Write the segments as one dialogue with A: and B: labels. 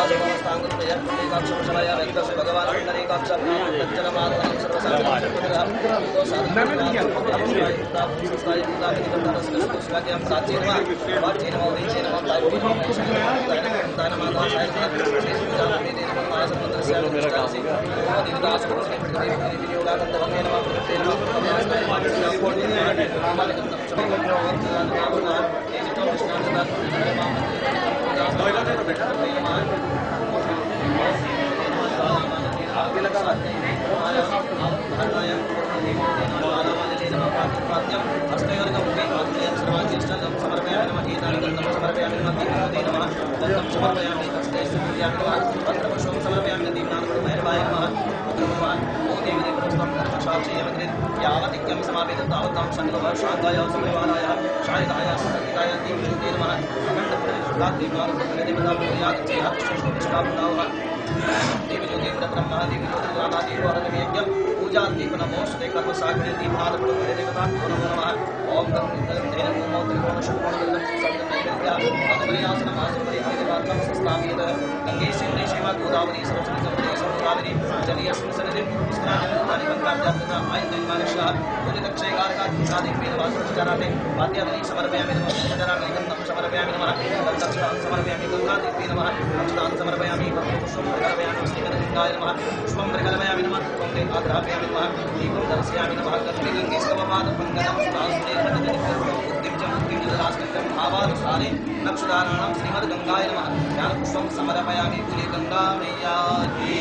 A: पूजा दीप नमो श्री कर्म सागर दीपनाथ प्रभु देवता नमः ओम तेन नमो त्रिकोण शुभकोण सप्त नैवेद्या पद्मनियासन मासुपरि हरिवात्मक संस्थापित गंगे सिंधु शिवा गोदावरी सरस्वती जमुनी गोदावरी जलीय संसर्ग स्नान गंगा आयतनमानशः पूजितक्षयकार का साधिक वेदवास प्रचाराते वाद्यादि समर्पयामि नमः प्रचारामि गन्धं समर्पयामि नमः दक्षिणां समर्पयामि गंगादेवी नमः अक्षतां समर्पयामि पुष्पं समर्पयामि श्रीगणेशाय नमः पुष्पं समर्पयामि नमः ओंते आग्रापयामि नमः दीपं दर्शयामि नमः गंगे गंगे स्तवपाद पंकजं सुदासुरे बुद्धिं जलास्मितं भावानुसारे नक्षत्राणां श्रीमद्गंगाय नमः ज्ञानपुष्पं समर्पयामि कुले गंगा मैया की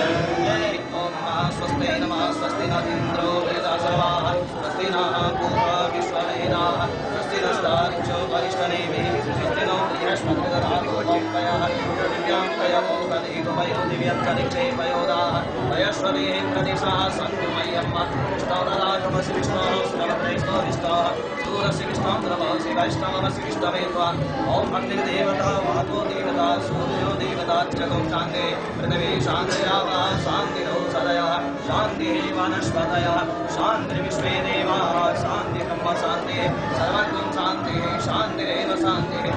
A: जय ओम स्वस्ति नमः स्वस्ति न इंद्रो वेदा सर्वाः स्वस्ति नः पूर्वा विश्ववेदाः स्वस्ति नस्तार्क्ष्यो वरिष्ठनेमिः स्वस्ति नो बृहस्पतिर्दधातु ओम्पयः दिव्यां पयो तदेव दिव्यन्तरिक्षे पयोदाः पयश्वरेः प्रदेशाः सन्तु मह्यम् स्तोत्रराजमसि विष्णोः स्तवत्रैस्तोरिष्टाः सूरसि विष्णों नमसि वैष्णवमसि विष्णवेत्वा ॐ अग्निर्देवता वातो देवता सूर्यो देवता जगौ शान्ते पृथिवी शान्तिरावा शान्तिरो सदयः शान्तिः वनस्पतयः शान्तिर्विश्वे देवाः शान्ति ब्रह्म शान्तिः सर्वगुण शान्तिः शान्तिरेव शान्तिः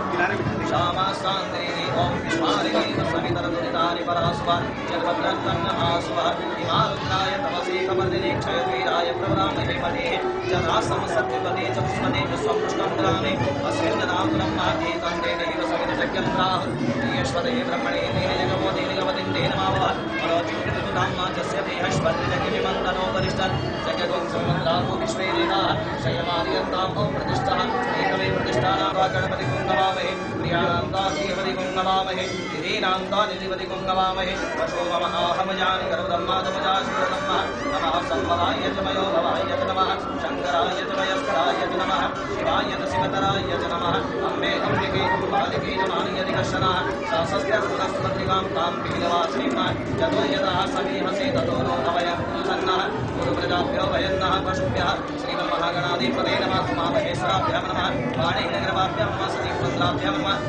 A: श्यामा शान्तिः ओम विश्वारिणी सवितरदुरितानि परास्व जगद्रत्नमहास्व हिमारुद्राय तमसे कमर्दिने क्षयवीराय प्रवरामहे महे जनासम सत्यपदे चतुष्पदे विश्वं पुष्टं ग्रामे अस्मिन् जनातुलं माते तन्ते दैव सवितजग्यन्त्राः येष्वदे ब्रह्मणे तेन जगमोदे निगमदिन्देन मावः मनोचिकृतुधाम्मा जस्य देहश्वद्रिजगिरिमन्तनो वरिष्ठन् जगद्वं सम्मन्दामो विश्वे देवाः शयमार्यन्ताम् ॐ प्रतिष्ठः एकमे प्रतिष्ठानां वा गणपतिं नमामहे प्रियानान्ताधिपतिं नमामहे धिरीनान्ताधिपतिं नमामहे वशो मम आहमजानि गर्वधम्मादमजाशिवधम्मः नमः सम्भवाय च मयो भवाय च नमः शङ्कराय च मयस्कराय च नमः शिवाय च शिवतराय च नमः अम्बे अम्बिके बालिके नमानियधिकर्षणः सहस्रस्वतस्पत्रिकां तां पीलवासिनीं यतो यदा समीहसे ततो नो नवयः पुरुषन्नः गुरुप्रजाभ्यो वयन्नः पशुभ्यः श्रीमन्महागणाधिपते नमः उमामहेश्वराभ्यां नमः वाणीनगरवाभ्यां नमः सतीपुत्राभ्यां नमः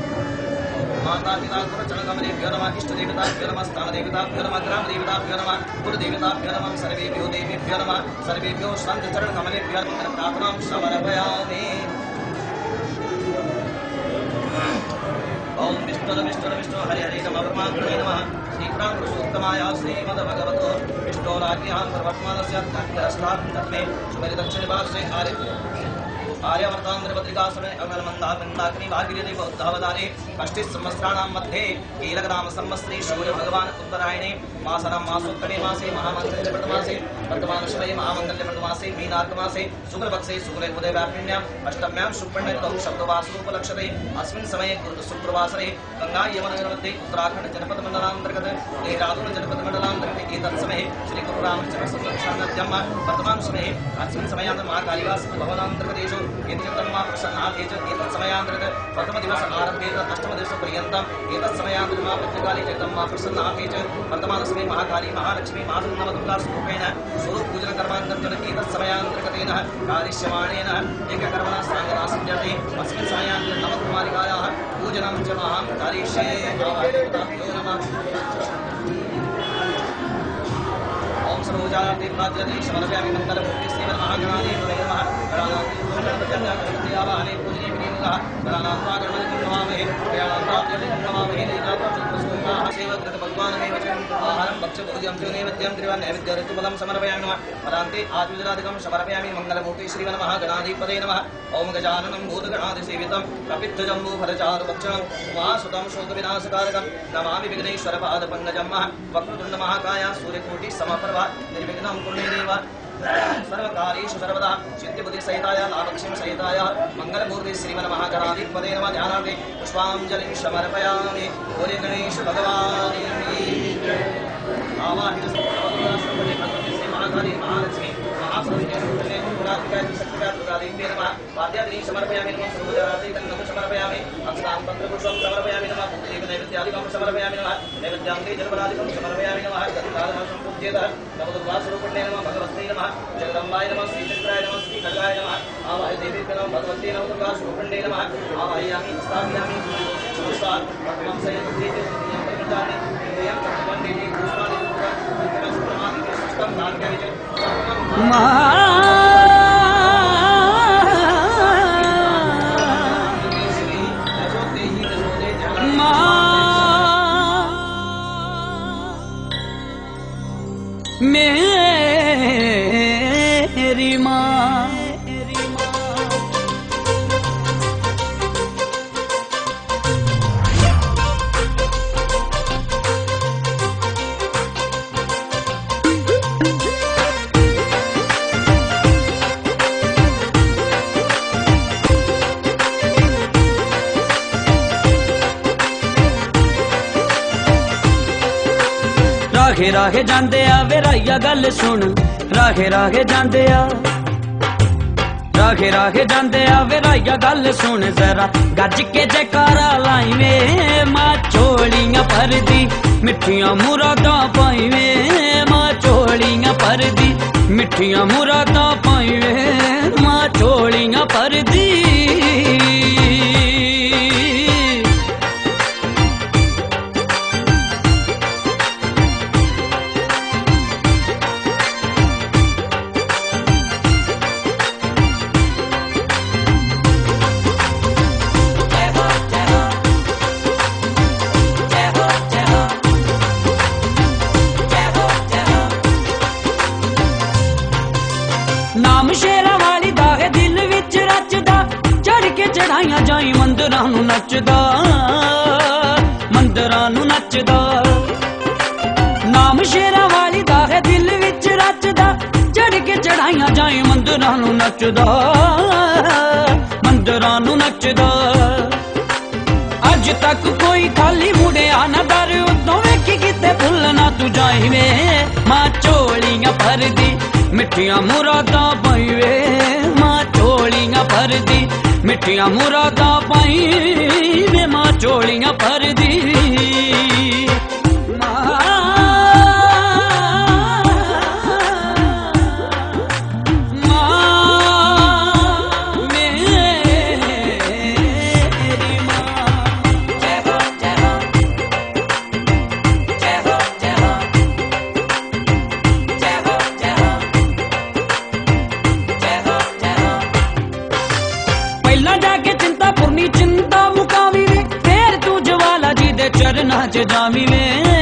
A: माता पिता गुरुचरणकमलेभ्यो नमः इष्टदेवताभ्यो नमः स्थानदेवताभ्यो नमः ग्रामदेवताभ्यो नमः गुरुदेवताभ्यो नमः सर्वेभ्यो देवेभ्यो नमः सर्वेभ्यो शान्तचरणकमलेभ्यो नमः प्रार्थनां समर्पयामि ओम विष्णु हरि हरि नमः परमात्मने नमः श्रीराम पुरुषोत्तमाय श्रीमद्भगवतो विष्णोराज्ञां प्रवर्तमानस्य अष्टात्मे सुमेरुदक्षिणभागे आर्यवर्तांध्रपत्रिकासने अग्निमन्दाग्नि भागीरथी बौद्धावतारे षष्टि संवत्सराणां मध्ये कीलकनाम संवत्सरे सूर्य भगवान उत्तरायणे मासनां मासोत्तरे मासे महामंगल्य प्रथमासे वर्तमानश्रये महामंगल्य प्रथमासे मीनार्कमासे शुक्रपक्षे शुक्ले उदयव्यापिन्याम् अष्टम्यां शुक्लपक्षौ शब्दवासरूपलक्षते अस्मिन् समये शुक्रवासरे गंगा यमुनामध्ये उत्तराखण्ड जनपदमण्डलान्तर्गत देहरादून जनपदमण्डलान्तर्गते एतत् समये श्री गुरुरामचन्द्र संवत्सरानद्यं वर्तमान समये अस्मिन् समयात् महाकालिदास भवनान्तर्गतेषु एतन्मा प्रसन्नाथे च एतत् समयान्तर्गत प्रथमदिवस आरभ्येत अष्टमदिवसपर्यन्तम् एतत् समयान्तर्गत महाभद्रकाली जगदम्बा प्रसन्नाथे च वर्तमानसमये महाकाली महालक्ष्मी मातृनवदुर्गा स्वरूपेण स्वरूपपूजनकर्मान्तर्गत एतत् समयान्तर्गतेन कारिष्यमाणेन एककर्मणा साङ्गना सिद्ध्यते अस्मिन् समयान्तर्गत नवकुमारिकायाः पूजनं च महां करिष्ये नमः ओम सर्वोजाति प्राज्यति समर्पयामि मंगलमूर्ति श्रीमन्महागणाधिपतये नमः गणानां पूजनीय विनियोगः गणानां स्वागतं नमामहे प्रियाणां प्राप्तिं नमामहे नीताप्रचुरस्वरूपा भगवानमेव च आहारं भक्ष्यभोज्यं च नैवेद्यं त्रिवान् नैवेद्यर्तुफलं समर्पयामि नमः परान्ते आत्मजलादिकं समर्पयामि मङ्गलमूर्ति श्रीमन्मः गणाधिपते नमः ॐ गजाननं भूतगणाधिसेवितं कपित्थजम्बूफलचारुभक्षणं उमासुतं शोकविनाशकारकं नमामि विघ्नेश्वरपादपङ्कजं वक्रतुण्डमहाकाय सूर्यकोटिसमप्रभा निर्विघ्नं कुरु मे देव सर्वकार्येषु सर्वदा सिद्धिबुद्धिसहिताय लाभक्षेमसहिताय मङ्गलमूर्ति श्रीमन्महागणाधिपते नमः ध्यानार्थे पुष्पाञ्जलिं समर्पयामि बोले गणेश भगवान् आवाहित सर्वदेवतास्मृते भगवती श्री महाकाली महालक्ष्मी महासरस्वती दुर्गाधिकाय शक्तिकाय दुर्गादेवी नमः वाद्यादीनि समर्पयामि नमः सर्वजाति कन्नकं समर्पयामि अक्षतां पत्रपुष्पं समर्पयामि नमः पुत्रीक नैवेद्यादिकं समर्पयामि नमः नैवेद्यान्ते जलपदादिकं समर्पयामि नमः गतिकालमं सम्पूज्येत नवदुर्गास्वरूपिणे नमः भगवत्यै नमः जगदम्बाय नमः श्रीचक्राय नमः श्रीखड्गाय नमः आवाहि देवी नमः भगवत्यै नवदुर्गास्वरूपिणे नमः आवाहयामि स्थापयामि पुष्पान् प्रथमं सयन्त्रीते प्रजानि इंद्रियं चक्रवन्देति पुष्पाणि दुर्गा सुप्रमादि सृष्टं भाग्यानि च
B: मेरी माँ राहे राहे जांदे आ वेराइया गल सुन राहे राहे जांदे आ राहे राहे जांदे आ वेराइया गल सुन जरा गज के जयकारा लाई वे मां चोलियां भरदी मिठियां मुरादां पाई वे मां चोलियां भरदी मिठियां मुरादां पाई वे मां चोलियां भरदी नाम शेरा वाली दा है दिल विच रचदा चढ़ के चढ़ाइयां जाई मंदरां नू नचदा मंदरां नू नचदा नाम शेरा वाली दा है दिल विच रचदा चढ़ के चढ़ाइयां जाई मंदरां नू नचदा मंदरां नू नचदा अज तक कोई खाली मुड़िया ना दर उतों वेखी किते भुल ना तू जाई वे मां चोलियां भरदी मिठियां मुरादां पाई वे मां चोलियां भरदी मिठियां मुरादां पाई वे मां चोलियां भरदी चिंता मुकावी वे फिर तू ज्वाला जी दे चरना च जावी वे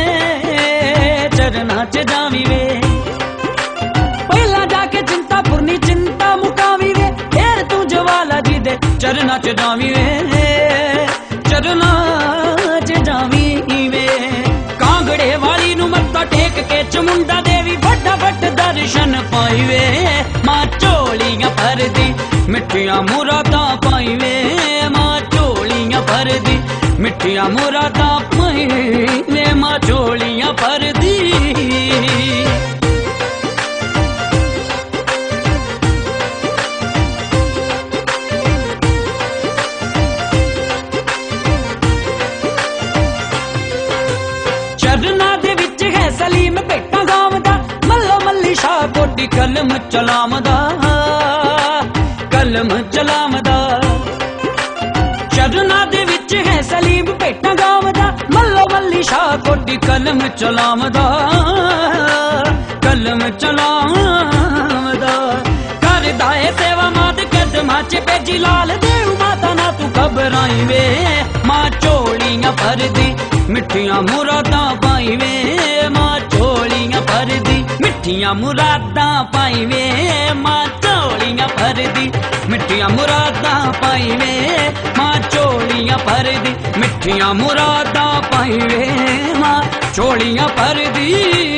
B: चरना च जावी वे पहला जाके चिंता पुरनी चिंता मुकावी वे फिर तू ज्वाला जी दे चरना च जावी वे चरना च जावी वे कांगड़े वाली नू मत्था टेक के चमुंडा देवी फटाफट दर्शन पाई वे मां चोलियां भरदी मिठियां मुरादां पाई वे मां चोलियां भरदी मिठियां मुरादां पाई वे मां चोलियां भरदी चरना दे विच है सलीम भेटा गावदा मल्लो मल्ली शाह कोटी कलम चलावदा कलम चलावदा चरना दे विच है सलीम भेटा गावदा मल्लो मल्ली शाह कोटी कलम चलावदा कलम चलावदा करदा है सेवा मात कदमां च भेजी लाल देव माता ना तू घबराई वे मां चोलियां भरदी मिठियां मुरादां पाई वे मां झोलियां भर दी, मिठियां मुरादां पाई वे मां झोलियां भर दी, मिठियां मुरादां पाई वे मां झोलियां भर दी, मिठियां मुरादां पाई वे मां झोलियां भर दी।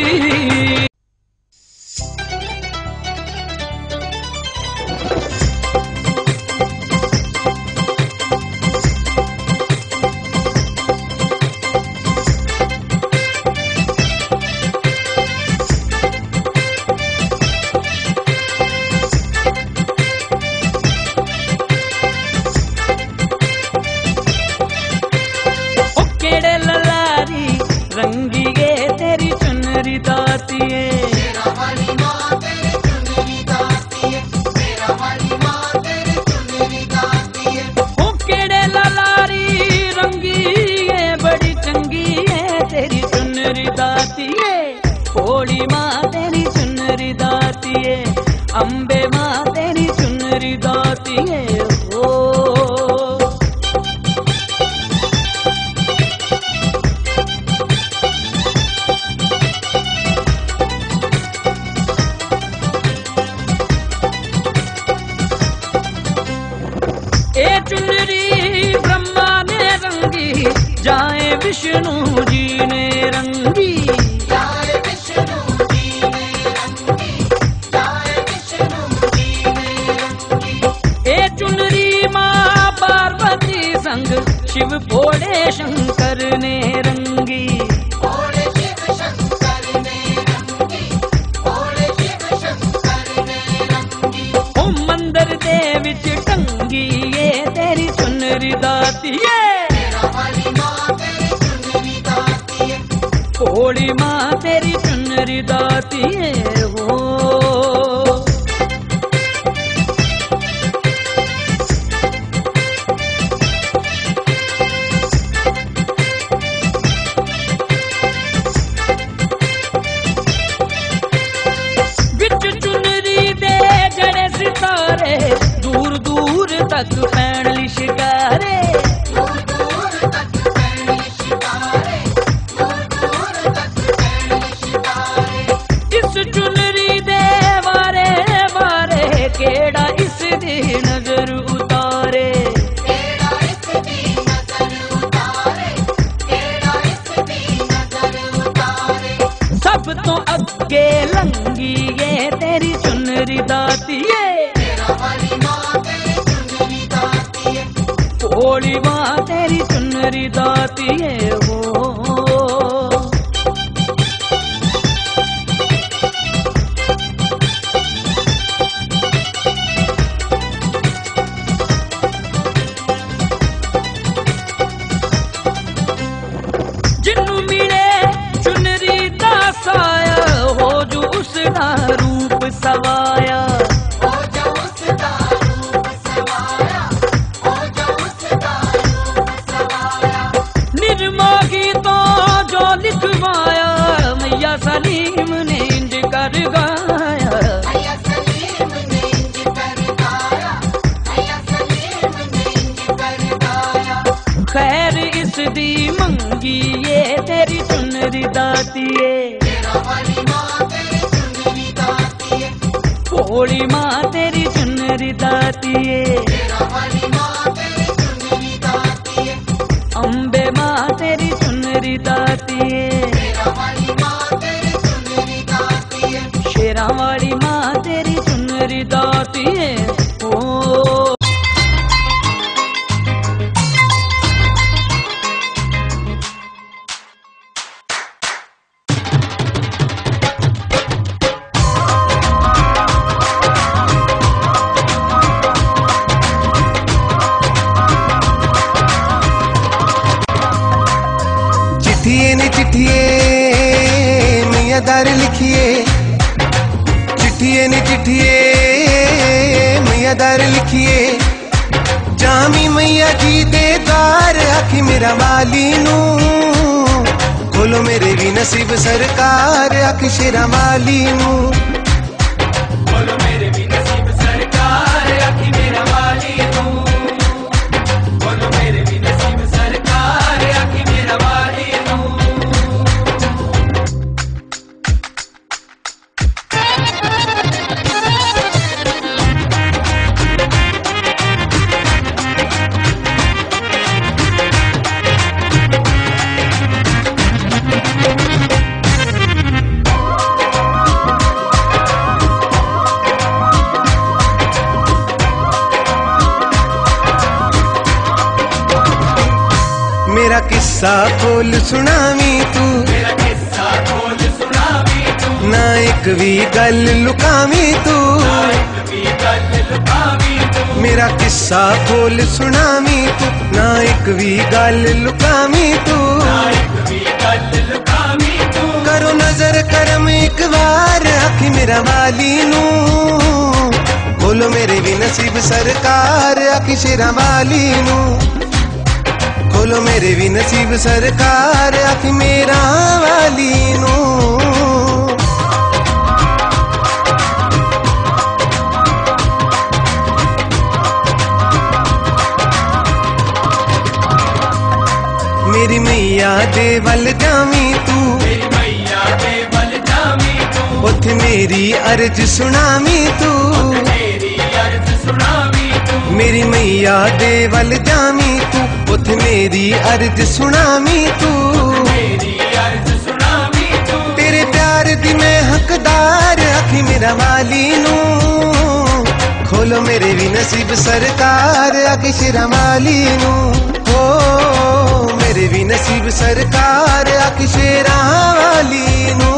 B: भोली माँ तेरी चुनरी दाती है, अम्बे माँ तेरी चुनरी दाती है ओ। ए चुनरी ब्रह्मा ने रंगी, जाए विष्णु जी ने रंगी, शिव भोले शंकर ने रंगी, भोले शिव शंकर ने रंगी, भोले शिव शंकर ने रंगी। ओ मंदिर दे विच टंगी ये तेरी चुनरी दाती है, भोली माँ तेरी चुनरी दाती है, भोली माँ तेरी चुनरी दाती है वो। दूर दूर तक पैण लिशकारे, दूर दूर तक पैण लिशकारे, दूर दूर तक पैण लिशकारे। इस चुनरी दे वारे वारे केड़ा इस दी नजर उतारे, केड़ा इस दी नजर उतारे, केड़ा इस दी नजर उतारे। सब तो अगे लंगी ये तेरी चुनरी दाती है, भोली माँ तेरी चुनरी दाती है वो। जिन्नू मिले चुनरी दा साया, हो जो उसदा रूप सवाया, लिखवाया मैया सलीम ने इंज कर गाया, मैया सलीम ने इंज कर गाया, मैया सलीम ने इंज कर गाया। खैर इस दी मंगी ये तेरी चुनरी दाती है, भोली माँ तेरी चुनरी दाती है, भोली माँ तेरी चुनरी दाती है, भोली माँ तेरी चुनरी दाती है, अम्बे माँ तेरी चुनरी दाती है, शेरा वाली माँ तेरी चुनरी दाती है ओ।
C: चिट्ठिए ने चिट्ठिए मियां दार लिखिए, चिट्ठिए ने चिट्ठिए मैया दार लिखिए, जामी मैया जी दे दार आखी मेरा वाली नू, खोलो मेरे भी नसीब सरकार आखी शेरा वाली नू, खोलो मेरे भी नसीब सरकार आखी मेरा वाली नू, खोलो मेरे भी नसीब सरकार आखी मेरा वाली नू। मेरा किस्सा खोल सुनावी तू, ना एक भी गल लुकावी तू, मेरा किस्सा खोल सुनावी तू, ना एक भी गल लुकावी तू, करो नजर करम एक बार आखी मेरा वाली नू, बोलो मेरे भी नसीब सरकार आखी शेरा वाली नू, खोलो मेरे भी नसीब सरकार आखी मेरा वाली नू। मेरी मैया दे वल जावी तू, उथे मेरी अर्ज सुनावी तू, मेरी मैया दे वल जावी तू, उथे मेरी अर्ज सुनावी तू, तेरे प्यार दी मैं हकदार आखी मेरा वाली नू, खोलो मेरे भी नसीब सरकार आखी शेरा वाली नू, हो मेरे भी नसीब सरकार आखी शेरा वाली नू।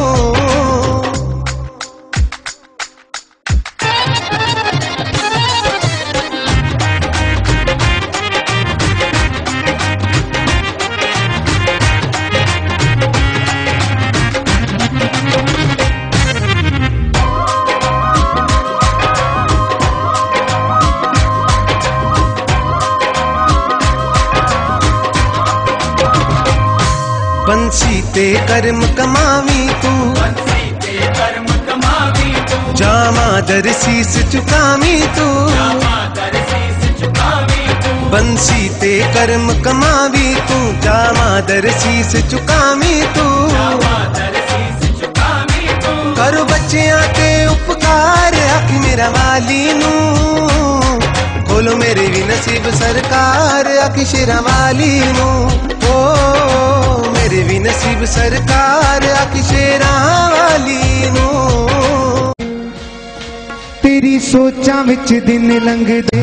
C: बंसी ते कर्म कमावी तू, जामा दर शीस चुकावी तू, बंसी ते कर्म कमावी तू, जामा दर शीस चुकावी तू, करो बच्चियां ते उपकार आखी मेरा वाली नू, खोलो मेरे भी नसीब सरकार आखी शेरा वाली नू, ओ मेरे भी नसीब सरकार आखी शेरा वाली नू।
D: तेरी सोचां विच दिन लंघदे,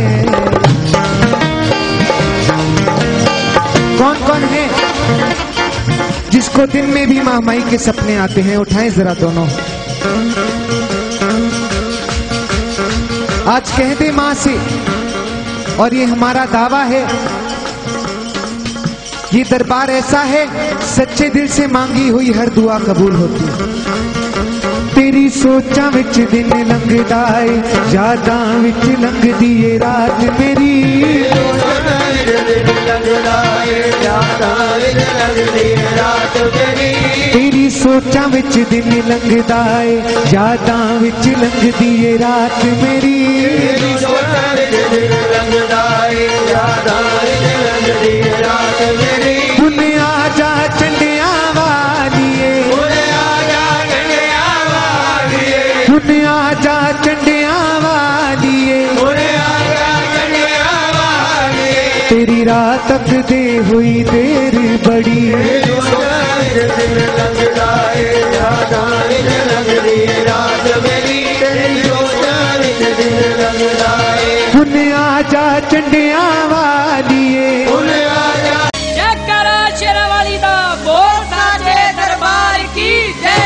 D: कौन कौन है जिसको दिन में भी माँ माई के सपने आते हैं? उठाएं जरा दोनों। आज कह दे माँ से, और ये हमारा दावा है, ये दरबार ऐसा है सच्चे दिल से मांगी हुई हर दुआ कबूल होती है। तेरी सोचां विच दिन लंघदा है, यादां विच लंघदी है रात मेरी, तेरी सोचां विच दिन लंघदा है, यादां विच लंघदी है रात मेरी, दुनिया जा चंडिया वालिए, दुनिया जा चंडिया वालिए, तेरी रात तक दे हुई देर बड़ी, दुनिया जा चंडिया वालिए।
B: जयकारा शेरा वाली दा बोल साजे दरबार की जय।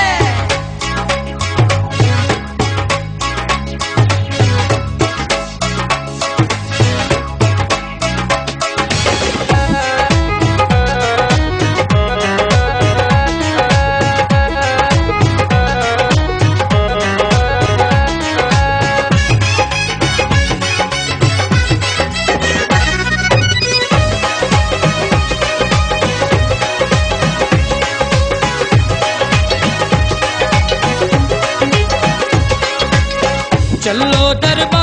B: चलो दरबार